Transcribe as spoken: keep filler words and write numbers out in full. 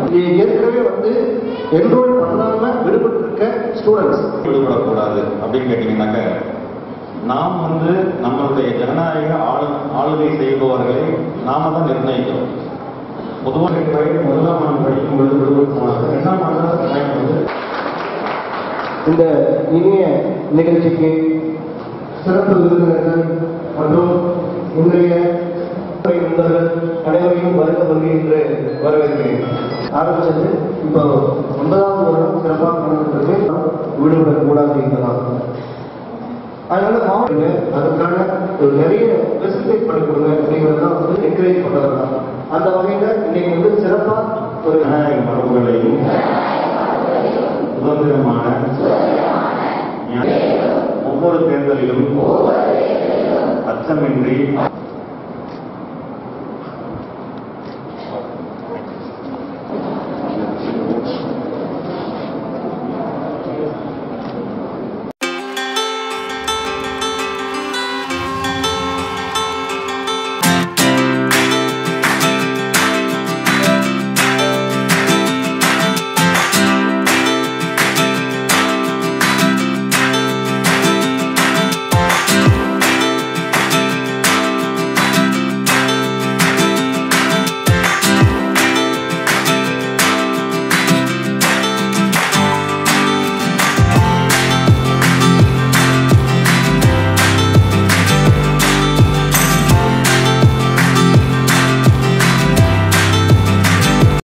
ஏற்கனவே வந்து என்ரோல் பண்ணாம விடுபட்டு இருக்க ஸ்டூடெண்ட்ஸ் விடுபடக்கூடாது அப்படின்னு கேட்டீங்கன்னாக்க, நாம் வந்து நம்மளுடைய ஜனநாயக ஆளு ஆளுகை செய்பவர்களை நாம தான் நிர்ணயிக்கிறோம். பொதுவாக முதலாம் ஆண்டு படிக்கும் பொழுது விடுபட்டு போனாங்க. இரண்டாம் ஆண்டு வந்து இந்த இனிய நிகழ்ச்சிக்கு சிறப்பு விருந்தினர்கள் மற்றும் இன்றைய நண்பர்கள் அனைவரையும் வருக வருகின்ற வரவேற்கிறேன். ஆரம்பிச்சது இப்போ ஒன்பதாவது வருடம் சிறப்பாக நடந்திருக்கு. விடுபடக்கூடாது இருக்கலாம். அதனால மாவட்ட அதுக்கான ஒரு நிறைய ஃபெசிலிட்டேட் பண்ணி கொடுங்க அப்படிங்கிறதுதான் வந்து என்கரேஜ் பண்ணுறாங்க. அந்த வகையில் இன்னைக்கு வந்து சிறப்பாக ஒரு ஜனநாயக மரபுகளையும் சுதந்திரமான ஒவ்வொரு தேர்தலிலும் அச்சமின்றி